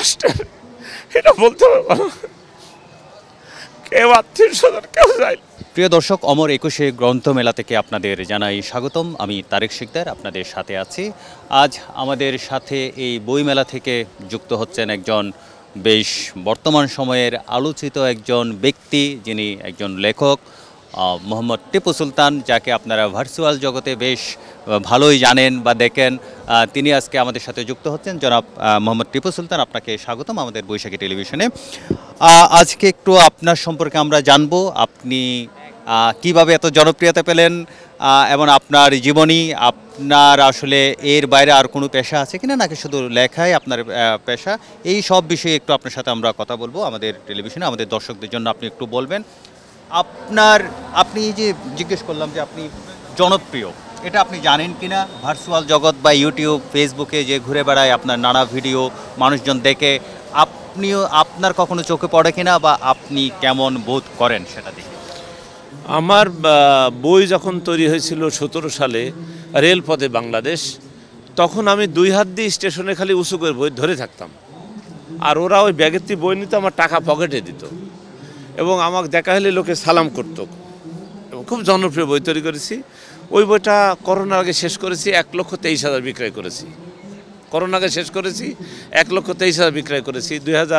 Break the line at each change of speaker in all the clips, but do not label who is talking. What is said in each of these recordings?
কষ্টের এটা বলতে পারবো না। কেউ আত্মীয় স্বজন কেউ যায়।
প্রিয় দর্শক, অমর ২১ গ্রন্থমেলা থেকে আপনাদের জানাই স্বাগতম। আমি তারেক শিকদার আপনাদের সাথে আছি। আজ আমাদের সাথে এই বইমেলা থেকে যুক্ত হচ্ছেন একজন বেশ বর্তমান সময়ের আলোচিত একজন ব্যক্তি, যিনি একজন লেখক, মোহাম্মদ টিপু সুলতান, যাকে আপনারা ভার্চুয়াল জগতে বেশ ভালোই জানেন বা দেখেন। তিনি আজকে আমাদের সাথে যুক্ত হচ্ছেন। জনাব মোহাম্মদ টিপু সুলতান, আপনাকে স্বাগতম আমাদের বৈশাখী টেলিভিশনে। আজকে একটু আপনার সম্পর্কে আমরা জানবো। আপনি কিভাবে এত জনপ্রিয়তা পেলেন এবং আপনার জীবনী, আপনার আসলে এর বাইরে আর কোনো পেশা আছে কিনা, নাকি শুধু লেখাই আপনার পেশা, এই সব বিষয়ে একটু আপনার সাথে আমরা কথা বলবো আমাদের টেলিভিশনে। আমাদের দর্শকদের জন্য আপনি একটু বলবেন আপনি যে জিজ্ঞেস করলাম যে আপনি জনপ্রিয়, এটা আপনি জানেন কিনা? ভার্চুয়াল জগৎ বা ইউটিউব, ফেসবুকে যে ঘুরে বেড়ায় আপনার নানা ভিডিও মানুষজন দেখে, আপনার কখনো চোখে পড়ে কিনা বা আপনি কেমন বোধ করেন সেটা দেখে?
আমার বই যখন তৈরি হয়েছিল 17 সালে রেলপথে বাংলাদেশ, তখন আমি 2 হাত দিয়ে স্টেশনে খালি উঁচু করে বই ধরে থাকতাম, আর ওরা ওই ব্যাগের থেকে বই নিত, আমার টাকা পকেটে দিত এবং আমাকে দেখা হলে লোকে সালাম করত। এবং খুব জনপ্রিয় বই তৈরি করেছি। ওই বইটা করোনার আগে শেষ করেছি, 1,23,000 বিক্রয় করেছি। করোনা আগে শেষ করেছি, 1,23,000 বিক্রয় করেছি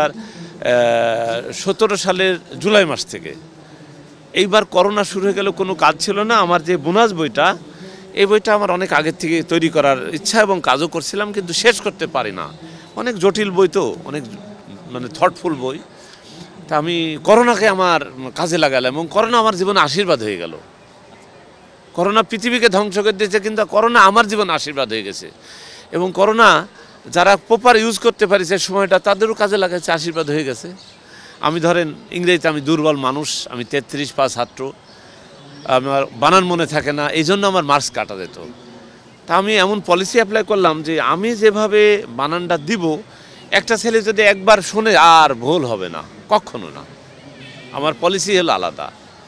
2017 সালের জুলাই মাস থেকে। এইবার করোনা শুরু হয়ে গেল, কোনো কাজ ছিল না। আমার যে বোনাস বইটা, এই বইটা আমার অনেক আগের থেকে তৈরি করার ইচ্ছা এবং কাজও করছিলাম, কিন্তু শেষ করতে পারি না। অনেক জটিল বই তো, অনেক থটফুল বই। তা আমি করোনাকে আমার কাজে লাগালাম এবং করোনা আমার জীবনে আশীর্বাদ হয়ে গেল। করোনা পৃথিবীকে ধ্বংস করে দিয়েছে, কিন্তু করোনা আমার জীবনে আশীর্বাদ হয়ে গেছে। এবং করোনা যারা প্রপার ইউজ করতে পারিছে সময়টা, তাদেরও কাজে লাগাচ্ছে, আশীর্বাদ হয়ে গেছে। আমি ধরেন ইংরেজিতে আমি দুর্বল মানুষ, আমি 33 পাস ছাত্র, আমার বানান মনে থাকে না, এই জন্য আমার মার্কস কাটা যেত। তা আমি এমন পলিসি অ্যাপ্লাই করলাম যে আমি যেভাবে বানানটা দিব, একটা ছেলে যদি একবার শোনে আর ভুল হবে না, কখনো না। আমার পলিসি হলো আলাদা।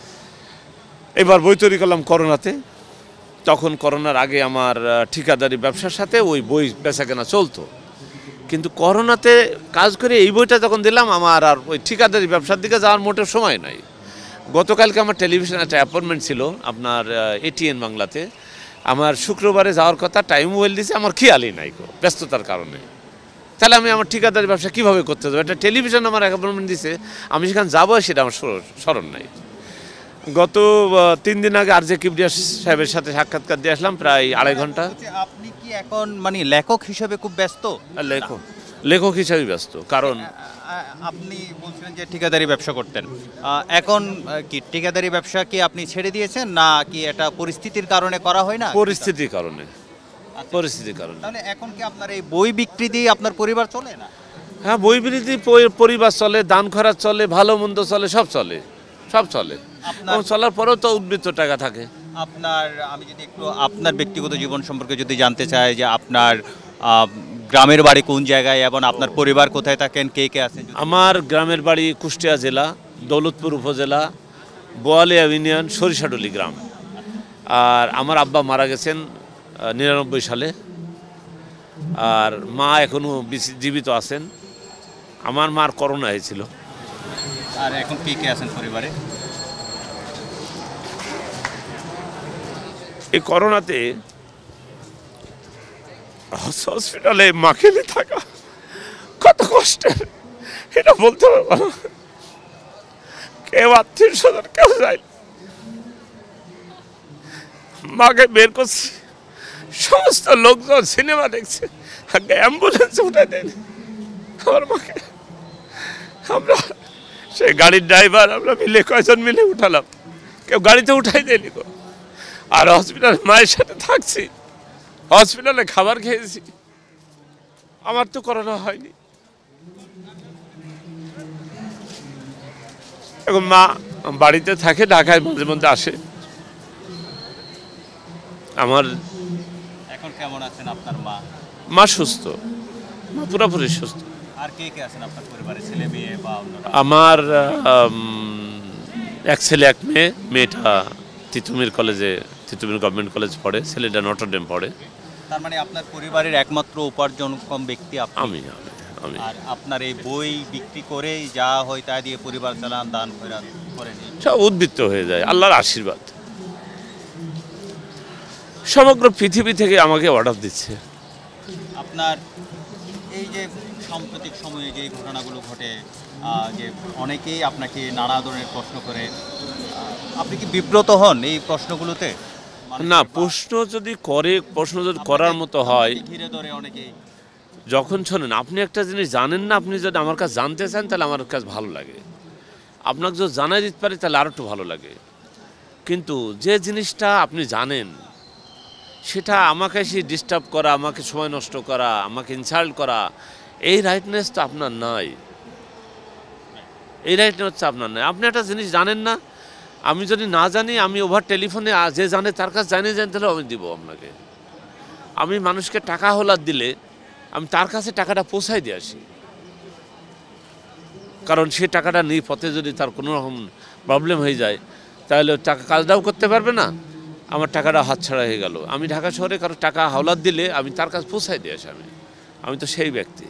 এবার বই তৈরি করলাম করোনাতে। তখন করোনার আগে আমার ঠিকাদারি ব্যবসার সাথে ওই বই বেচাকেনা চলতো, কিন্তু করোনাতে কাজ করে এই বইটা যখন দিলাম, আমার আর ওই ঠিকাদারি ব্যবসার দিকে যাওয়ার মোটেও সময় নাই। গতকালকে আমার টেলিভিশনে একটা অ্যাপয়েন্টমেন্ট ছিল আপনার ATN বাংলাতে। আমার শুক্রবারে যাওয়ার কথা, টাইম ওয়েল দিয়েছে, আমার খেয়ালই নাই ব্যস্ততার কারণে। তাহলে আমি আমার ঠিকাদারি ব্যবসা কীভাবে করতে যাবো? একটা টেলিভিশন আমার অ্যাপয়েন্টমেন্ট দিয়েছে, আমি সেখানে যাবো, সেটা আমার স্মরণ নাই। গত 3 দিন আগে RJ কিবরিয়া সাহেবের সাথে সাক্ষাৎকার দিয়ে আসলাম, প্রায় 2.5 ঘন্টা।
আপনি কি এখন লেখক হিসেবে খুব ব্যস্ত?
লেখক হিসেবে ব্যস্ত, কারণ
আপনি বলছিলেন যে ঠিকাদারি ব্যবসা করতেন। এখন কি ঠিকাদারি ব্যবসা কি আপনি ছেড়ে দিয়েছেন, না কি এটা পরিস্থিতির কারণে করা হয় না?
পরিস্থিতির কারণে।
তাহলে এখন কি আপনার এই বই বিক্রি দিয়ে আপনার পরিবার চলে না?
হ্যাঁ, বই বিক্রি পরিবার চলে, দান খরচ চলে, ভালো মন্দ চলে, সব চলে। চলার পরেও তো উদ্বৃত্ত টাকা থাকে।
আমি যদি একটু আপনার ব্যক্তিগত জীবন সম্পর্কে যদি জানতে চাই, যে আপনার গ্রামের বাড়ি কোন জায়গায় এবং আপনার পরিবার কোথায় থাকেন, কে কে আছেন?
আমার গ্রামের বাড়ি কুষ্টিয়া জেলা, দৌলতপুর উপজেলা, বোয়ালিয়া ইউনিয়ন, সরিষাডুলি গ্রাম। আর আমার আব্বা মারা গেছেন 99 সালে, আর মা এখনো জীবিত আছেন। আমার মার করোনা হয়েছিল।
আর এখন কে কে আছেন পরিবারে?
এই করোনাতে হসপিটালে মাকে নিয়ে থাকা কত কষ্টের এটা বলতে পারবো না। কেউ আত্মীয় স্বজন কেউ যায়, মাকে বের করছি, সমস্ত লোকজন সিনেমা দেখছে, অ্যাম্বুলেন্সে উঠাই দেয়নি আমার মাকে। আমরা সেই গাড়ির ড্রাইভার আমরা মিলে কয়জন মিলে উঠালাম, কেউ গাড়িতে উঠাই দেয়নি। আর হসপিটালে মায়ের সাথে থাকছি, হসপিটালে খাবার খেয়েছি। আমার তো করোনা হয়নি। এখন মা বাড়িতে থাকে, ঢাকায় মাঝে মধ্যে আসে। আমার
এখন কেমন আছেন আপনার মা?
মা সুস্থ, মা পুরোপুরি সুস্থ।
আর কে কে আছেন আপনার পরিবারে, ছেলে মেয়ে বা অন্যরা?
আমার এক ছেলে এক মেয়ে। মেয়েটা তিতুমির গভর্নমেন্ট কলেজ পড়ে, ছেলেটা নটরডেম পড়ে।
তার মানে আপনার পরিবারের একমাত্র উপার্জনক্ষম ব্যক্তি আপনি?
আমি আমি।
আর আপনার এই বই বিক্রি করেই যা হয় তা দিয়ে পরিবার চালান, দান খয়রাত করেন?
সব উদ্বৃত্ত হয়ে যায়, আল্লাহর আশীর্বাদ। সমগ্র পৃথিবী থেকে আমাকে অর্ডার দিচ্ছে।
আপনার এই যে সাম্প্রতিক সময়ে যে ঘটনাগুলো ঘটে, যে অনেকেই আপনাকে নানা ধরনের প্রশ্ন করে, আপনি কি বিব্রত হন এই প্রশ্নগুলোতে?
না, প্রশ্ন যদি করার মতো হয়,
ঘিরে ধরে অনেকেই।
যখন শোনেন আপনি একটা জিনিস জানেন না, আপনি যদি আমার কাছে জানতে চান তাহলে আমার কাছে ভালো লাগে। আপনাকে যদি জানাই দিতে পারি তাহলে আরও একটু ভালো লাগে। কিন্তু যে জিনিসটা আপনি জানেন সেটা আমাকে এসে ডিস্টার্ব করা, আমাকে সময় নষ্ট করা, আমাকে ইনসাল্ট করা, এই রাইটনেস তো আপনার নাই। এই রাইটনেস হচ্ছে আপনার নাই। আপনি একটা জিনিস জানেন না, আমি যদি না জানি, আমি ওভার টেলিফোনে যে জানে তার কাছে জানিয়ে তাহলে আমি দিব আপনাকে। আমি মানুষকে টাকা হলার দিলে আমি তার কাছে টাকাটা পৌঁছাই দিয়ে আসি, কারণ সে টাকাটা নিয়ে পথে যদি তার কোনো রকম প্রবলেম হয়ে যায় তাহলে টাকা কাজটাও করতে পারবে না, আমার টাকাটা হাতছাড়া হয়ে গেল। আমি ঢাকা শহরে কারো টাকা হাওলাত দিলে আমি তার কাছে পৌঁছাই দিয়ে আসি। আমি তো সেই ব্যক্তি।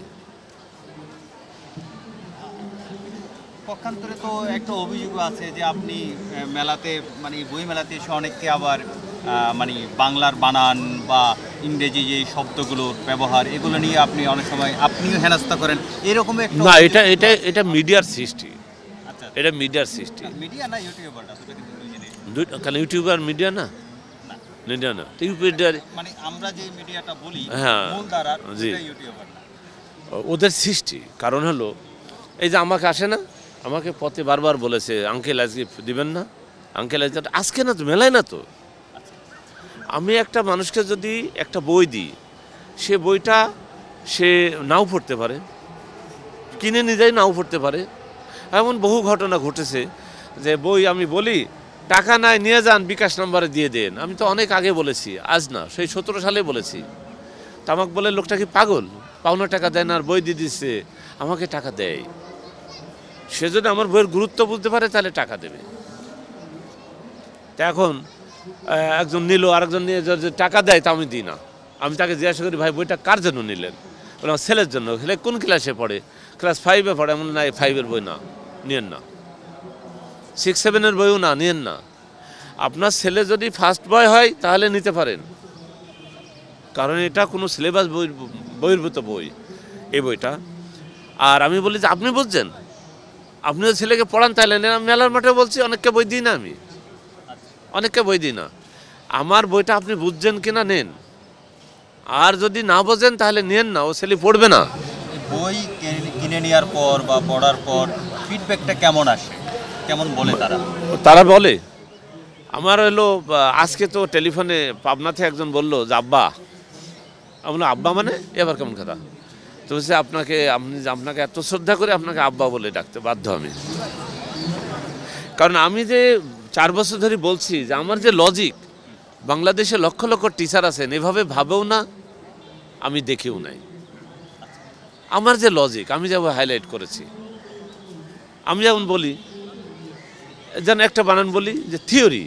পক্ষান্তরে তো একটা অভিযোগ আছে যে আপনি মেলাতে, মানে বই মেলাতে এসে অনেককে আবার মানে বাংলার বানান বা ইংরেজি যে শব্দগুলোর ব্যবহার, এগুলো নিয়ে আপনি অনেক সময় আপনিও হেনস্থা করেন, এরকম একটা।
না, এটা মিডিয়ার সৃষ্টি।
আচ্ছা,
এটা মিডিয়ার সৃষ্টি।
মিডিয়া না ইউটিউবার, আসলে কিন্তু দুই জিনিস।
কারণ ইউটিউবার মিডিয়া না, মিডিয়া না, ইউটিউবার
মানে আমরা যে মিডিয়াটা বলি,
হ্যাঁ,
মূল ধারার,
জি,
সেটা ইউটিউবার না।
ওদের সৃষ্টি। কারণ হলো এই যে আমাকে আসে না, আমাকে পথে বারবার বলেছে আঙ্কেল আজকে দিবেন না, আঙ্কেল আজকে না তো, মেলায় না তো। আমি একটা মানুষকে যদি একটা বই দিই, সে বইটা সে নাও পড়তে পারে, কিনে নিজেই নাও পড়তে পারে। এমন বহু ঘটনা ঘটেছে যে বই আমি বলি টাকা নাই, নিয়ে যান, বিকাশ নাম্বারে দিয়ে দেন। আমি তো অনেক আগে বলেছি, আজ না, সেই 17 সালে বলেছি। তা আমাকে বলে লোকটা কি পাগল, পাওনা টাকা দেয় না আর বই দিয়ে দিচ্ছে। আমাকে টাকা দেয়, সে যদি আমার বইয়ের গুরুত্ব বুঝতে পারে তাহলে টাকা দেবে। তা এখন একজন নিল, আরেকজন নিয়ে যদি টাকা দেয় তা আমি দিই না। আমি তাকে জিজ্ঞাসা করি, ভাই বইটা কার জন্য নিলেন? বলে আমার ছেলের জন্য। ছেলে কোন ক্লাসে পড়ে? ক্লাস 5-এ পড়ে। এমন না, 5-এর বই না, নিয়েন না। 6-7-এর বইও না, নিয়েন না। আপনার ছেলে যদি ফার্স্ট বয় হয় তাহলে নিতে পারেন, কারণ এটা কোনো সিলেবাস বহির্ভূত বই, এই বইটা। আর আমি বলি যে আপনি বুঝছেন, আপনি যদি ছেলেকে পড়ান তাহলে নেন। আমি মেলার মাঠে বলছি, অনেককে বই দিই না, আমি অনেককে বই দিই না। আমার বইটা আপনি বুঝছেন কিনা নেন, আর যদি না বোঝেন তাহলে নেন না, ও ছেলে পড়বে না।
বই কিনে নেওয়ার পর বা পড়ার পর ফিডব্যাকটা কেমন আসে, কেমন বলে
তারা বলে আমার হলো, আজকে তো টেলিফোনে পাবনাতে একজন বললো যে আব্বা। আমি বললাম আব্বা মানে এবার কেমন কথা? তো বলছে আপনাকে এত শ্রদ্ধা করে আপনাকে আব্বা বলে ডাকতে বাধ্য আমি। কারণ আমি যে 4 বছর ধরে বলছি যে আমার যে লজিক, বাংলাদেশে লক্ষ লক্ষ টিচার আছেন এভাবে ভাবেও না, আমি দেখেও নাই। আমার যে লজিক আমি যেভাবে হাইলাইট করেছি, আমি যেমন বলি, যেন একটা বানান বলি যে থিওরি,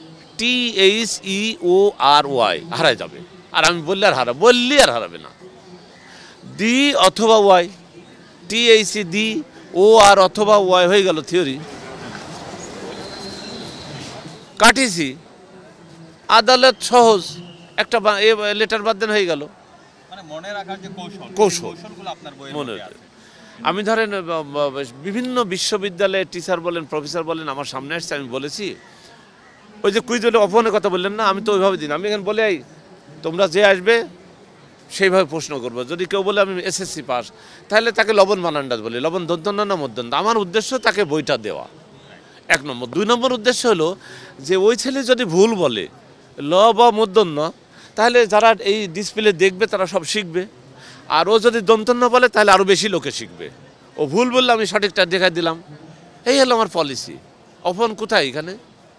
THEORY হারায় যাবে, আর আমি বললে আর বললি আর হারাবে না। ডি অথবা ওয়াই, THEOR অথবা ওয়াই হয়ে গেল থিওরি। কাটিছি, আদালত সহজ, একটা লেটার বাদ দেন হয়ে গেল।
মানে মনে রাখার যে
কৌশলগুলো আপনার বইয়ের মনে। আমি ধরেন বিভিন্ন বিশ্ববিদ্যালয়ের টিচার বলেন, প্রফেসর বলেন, আমার সামনে আসছে, আমি বলেছি ওই যে কুইজ হলে অপমানের কথা বললেন না, আমি তো ওইভাবে দিন। আমি এখানে বলে তোমরা যে আসবে সেইভাবে প্রশ্ন করবো। যদি কেউ বলে আমি SSC পাস, তাহলে তাকে লবণ বানানটা বলি, লবণ দন্তন্য না মধ্যন্ত। আমার উদ্দেশ্য তাকে বইটা দেওয়া, 1 নম্বর। 2 নম্বর উদ্দেশ্য হলো যে ওই ছেলে যদি ভুল বলে ল বা মধ্যন্য, তাহলে যারা এই ডিসপ্লে দেখবে তারা সব শিখবে। আর ও যদি দন্তন্য বলে তাহলে আরও বেশি লোকে শিখবে। ও ভুল বললে আমি সঠিকটা দেখাই দিলাম, এই হলো আমার পলিসি। অপমান কোথায় এখানে?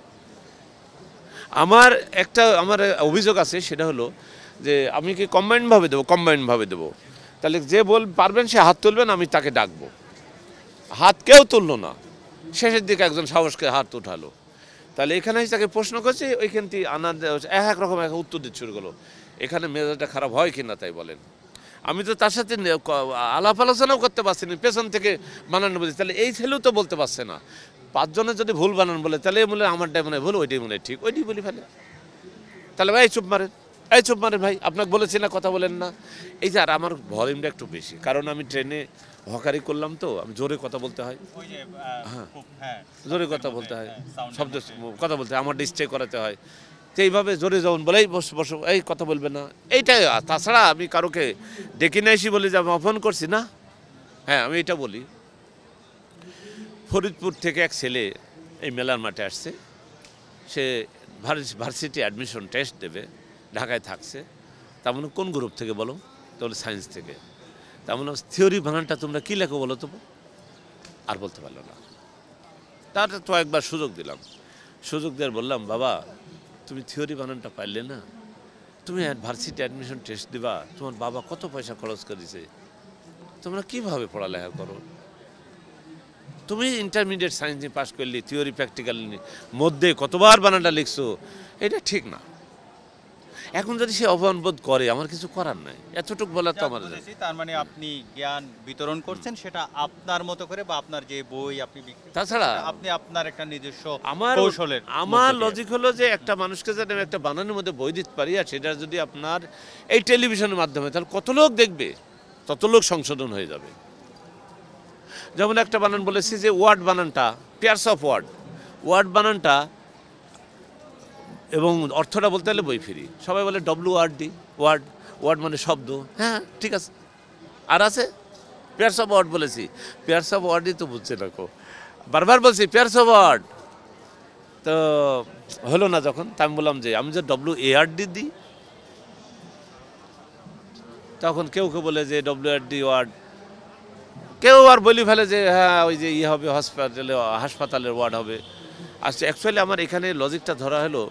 আমার অভিযোগ আছে, সেটা হলো যে আমি কি কম্বাইন্ডভাবে দেবো। তাহলে যে পারবেন সে হাত তুলবেন, আমি তাকে ডাকবো। হাত কেউ তুললো না, শেষের দিকে একজন সাহসকে হাত উঠালো। তাহলে এখানে তাকে প্রশ্ন করছে, ওইখান থেকে এক রকম উত্তর দিতে শুরু করলো। এখানে মেজাজটা খারাপ হয় কিনা তাই বলেন। আমি তো তার সাথে আলাপ আলোচনাও করতে পারছি না, পেছন থেকে বানানো বলছি। তাহলে এই ছেলেও তো বলতে পারছে না। 5 জনের যদি ভুল বানান বলে, তাহলে মনে হয় আমারটাই মনে হয় ভুল, ওইটাই মনে হয় ঠিক, ওইটাই বলি ফেলে। তাহলে ভাই চুপ মারেন, এই চুপ মারেন ভাই, আপনাকে বলেছি না কথা বলেন না। এই যে আর আমার ভলিউমটা একটু বেশি, কারণ আমি ট্রেনে হকারি করলাম তো, আমি জোরে কথা বলতে হয়। হ্যাঁ, জোরে কথা বলতে হয়, শব্দ কথা বলতে হয়, আমার ডিস্ট্রে করাতে হয়। তো এইভাবে জোরে যখন বলেই বসো বসো, এই কথা বলবে না, এইটাই। তাছাড়া আমি কারোকে ডেকে নিয়ে এসি বলি যে আমি অপমান করছি না। হ্যাঁ, আমি এটা বলি। ফরিদপুর থেকে এক ছেলে এই মেলার মাঠে আসছে, সে ভার্সিটি অ্যাডমিশন টেস্ট দেবে, ঢাকায় থাকছে। তার মানে কোন গ্রুপ থেকে বলো? তাহলে সায়েন্স থেকে। তার মানে থিওরি বানানটা তোমরা কী লেখো বলো তো? আর বলতে পারলো না। তার তো একবার সুযোগ দিলাম, সুযোগ দিয়ে বললাম, বাবা তুমি থিওরি বানানটা পারলে না, তুমি ভার্সিটি অ্যাডমিশন টেস্ট দিবা, তোমার বাবা কত পয়সা খরচ করেছে, তোমরা কীভাবে পড়ালেখা করো? তুমি ইন্টারমিডিয়েট সায়েন্স নিয়ে পাস করলি, থিওরি প্র্যাকটিক্যাল মধ্যে কতবার বানানটা লিখছো, এটা ঠিক না। এখন যদি সে অপমানবোধ করে, আমার কিছু করার নাই, এতটুকু বলার তো আমার।
তার মানে আপনি জ্ঞান বিতরণ করছেন, সেটা আপনার মতো করে, বা আপনার যে বই আপনি,
তাছাড়া
আপনি আপনার একটা নিজস্ব
কৌশলের। আমার লজিক হলো যে একটা মানুষকে যদি আমি একটা বানানোর মধ্যে বই দিতে পারি, আর সেটা যদি আপনার এই টেলিভিশনের মাধ্যমে, তাহলে কত লোক দেখবে, তত লোক সংশোধন হয়ে যাবে। যেমন একটা বানান বলেছি যে ওয়ার্ড বানানটা, পেয়ার্স অফ ওয়ার্ড, ওয়ার্ড বানানটা এবং অর্থটা বলতে হলে বই ফিরি। সবাই বলে WRD, ওয়ার্ড, ওয়ার্ড মানে শব্দ। হ্যাঁ ঠিক আছে, আর আছে পেয়ার্স অফ ওয়ার্ড বলেছি, পেয়ার্স অফ ওয়ার্ডই তো বুঝছে না কো, বারবার বলছি পেয়ার্স অফ ওয়ার্ড, তো হলো না। যখন তা আমি বললাম যে আমি যে WARD দিই, তখন কেউ কেউ বলে যে WRD ওয়ার্ড, কেউ আর বলি ফেলে যে হ্যাঁ ওই যে হবে হাসপাতালের ওয়ার্ড হবে। আচ্ছা, অ্যাকচুয়ালি আমার এখানে লজিকটা ধরা হলো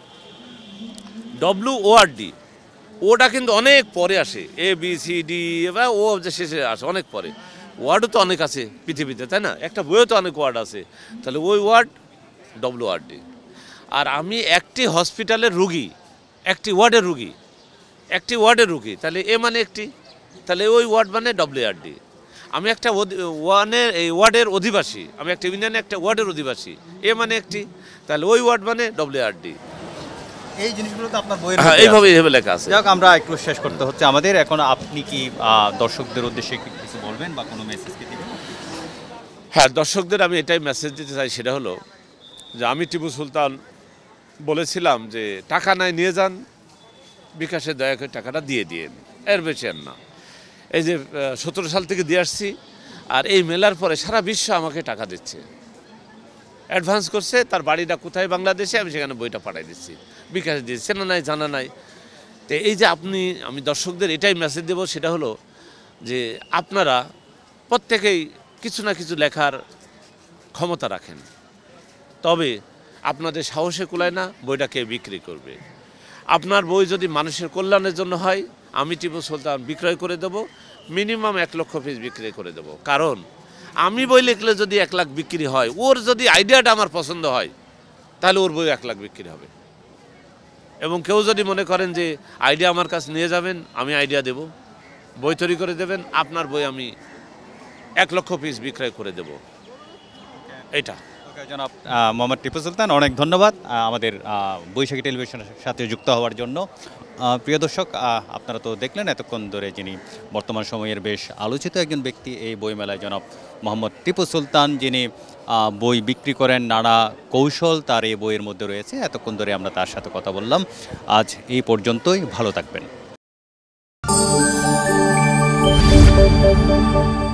WORD, ওটা কিন্তু অনেক পরে আসে, ABCD বা ও যে শেষে আসে অনেক পরে। ওয়ার্ডও তো অনেক আছে পৃথিবীতে, তাই না? একটা বইও তো অনেক ওয়ার্ড আছে, তাহলে ওই ওয়ার্ড WORD। আর আমি একটি হসপিটালের রুগী, একটি ওয়ার্ডের রুগী, একটি ওয়ার্ডের রুগী, তাহলে এ মানে একটি, তাহলে ওই ওয়ার্ড মানে WRD। আমি একটা এই ওয়ার্ডের অধিবাসী, আমি একটা ইউনিয়নে একটা ওয়ার্ডের অধিবাসী, এ মানে একটি, তাহলে ওই ওয়ার্ড মানে WRD।
এই জিনিসগুলো তো আপনার বইয়ের
এইভাবে লেখা আছে।
যাক, আমরা একটু শেষ করতে হচ্ছে আমাদের। এখন আপনি কি দর্শকদের উদ্দেশ্যে কিছু বলবেন বা কোনো মেসেজ কি দিবেন?
হ্যাঁ, দর্শকদের আমি এটাই মেসেজ দিতে চাই, সেটা হলো যে আমি টিপু সুলতান বলেছিলাম যে টাকা নাই নিয়ে যান, বিকাশে দয়া করে টাকাটা দিয়ে দিন, এর বেশি আর না। এই যে 17 সাল থেকে দিয়ে আসছি, আর এই মেলার পরে সারা বিশ্ব আমাকে টাকা দিচ্ছে, অ্যাডভান্স করছে। তার বাড়িটা কোথায় বাংলাদেশে, আমি সেখানে বইটা পাঠিয়ে দিচ্ছি, বিকাশে দিচ্ছি, চেনা নাই জানা নাই। তো এই যে আমি দর্শকদের এটাই মেসেজ দেবো, সেটা হলো যে আপনারা প্রত্যেকেই কিছু না কিছু লেখার ক্ষমতা রাখেন, তবে আপনাদের সাহসে কুলায় না বইটা কে বিক্রি করবে। আপনার বই যদি মানুষের কল্যাণের জন্য হয়, আমি টিপু সুলতান বিক্রয় করে দেব, মিনিমাম 1 লক্ষ পিস বিক্রি করে দেব। কারণ আমি বই লিখলে যদি 1 লাখ বিক্রি হয়, ওর যদি আইডিয়াটা আমার পছন্দ হয়, তাহলে ওর বই 1 লাখ বিক্রি হবে। এবং কেউ যদি মনে করেন যে আইডিয়া আমার কাছে নিয়ে যাবেন, আমি আইডিয়া দেব, বই তৈরি করে দেবেন, আপনার বই আমি 1 লক্ষ পিস বিক্রয় করে দেব। এটা
জনাব মোহাম্মদ টিপু সুলতান, অনেক ধন্যবাদ আমাদের বৈশাখী টেলিভিশনের সাথে যুক্ত হওয়ার জন্য। প্রিয় দর্শক, আপনারা তো দেখলেন এতক্ষণ ধরে যিনি বর্তমান সময়ের বেশ আলোচিত একজন ব্যক্তি এই বইমেলায়, জনাব মোহাম্মদ টিপু সুলতান, যিনি বই বিক্রি করেন, নানা কৌশল তার এই বইয়ের মধ্যে রয়েছে। এতক্ষণ ধরে আমরা তার সাথে কথা বললাম। আজ এই পর্যন্তই, ভালো থাকবেন।